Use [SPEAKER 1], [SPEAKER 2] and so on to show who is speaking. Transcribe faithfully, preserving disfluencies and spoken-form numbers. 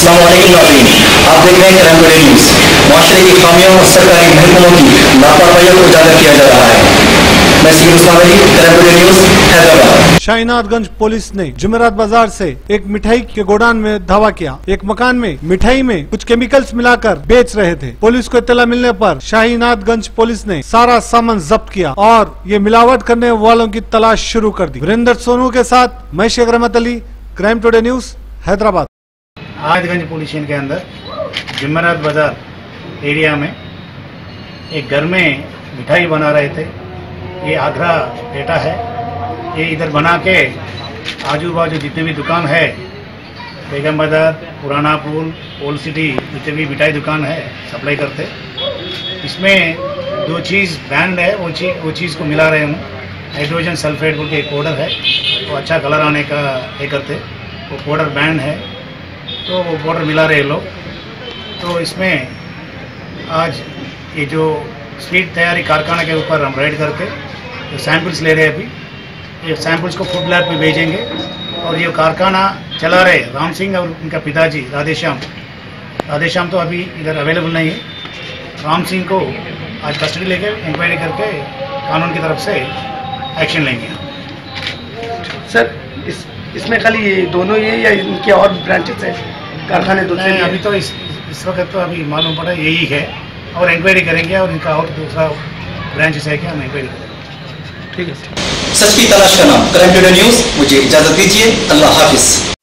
[SPEAKER 1] अस्सलामुअलैकुम नाज़रीन, आप देख रहे हैं क्राइम टुडे न्यूज़। माशरे की खामियों और सरकारी महकमों की लापरवाहियों को उजागर किया जा रहा है। मैं सीर Usman Ali, crime today news, Hyderabad.
[SPEAKER 2] Shahinathganj police ने जुमेरात बाजार से एक मिठाई के गोडाउन में धावा किया। एक मकान में मिठाई में कुछ केमिकल्स मिलाकर बेच रहे थे। पुलिस को इत्तला मिलने पर शाहीनाथगंज पुलिस ने सारा सामान जब्त किया और ये मिलावट करने वालों की तलाश शुरू कर दी। वीरेंद्र सोनू के साथ मैं Sheikh Rahmat Ali, crime today news, Hyderabad.
[SPEAKER 3] Shahinathganj police station के अंदर जुमेरात बाजार एरिया में एक घर में मिठाई बना रहे थे। ये आगरा पेटा है। ये इधर बना के आजू बाजू जितने भी दुकान है, बेगम बाजार, पुराना पुल, ओल्ड सिटी, जितने भी मिठाई दुकान है सप्लाई करते। इसमें दो चीज़ बैंड है, वो चीज़ वो चीज़ को मिला रहे हूँ। हाइड्रोजन सल्फेट बोल के एक पाउडर है, वो अच्छा कलर आने का ये करते। वो पाउडर बैंड है, तो वो पाउडर मिला रहे लोग। तो इसमें आज ये जो स्वीट तैयारी कारखाना के ऊपर हम रेड करके तो सैंपल्स ले रहे हैं। अभी ये सैंपल्स को फूड लैब में भेजेंगे। और ये कारखाना चला रहे राम सिंह और उनका पिताजी राधेश्याम राधेश्याम तो अभी इधर अवेलेबल नहीं है। राम सिंह को आज कस्टडी लेके इंक्वायरी करके कानून की तरफ से एक्शन लेंगे।
[SPEAKER 4] सर इस इसमें खाली ये दोनों ये या इनके और ब्रांचेस हैं कारखाने दूसरे?
[SPEAKER 3] अभी तो इस इस वक्त तो अभी मालूम पड़ा यही है, और इंक्वायरी करेंगे और इनका और दूसरा ब्रांचेस है क्या, हम इंक्वायरी करेंगे।
[SPEAKER 4] ठीक है।
[SPEAKER 1] सच की तलाश का नाम क्राइम टुडे न्यूज़। मुझे इजाजत दीजिए। अल्लाह हाफिज।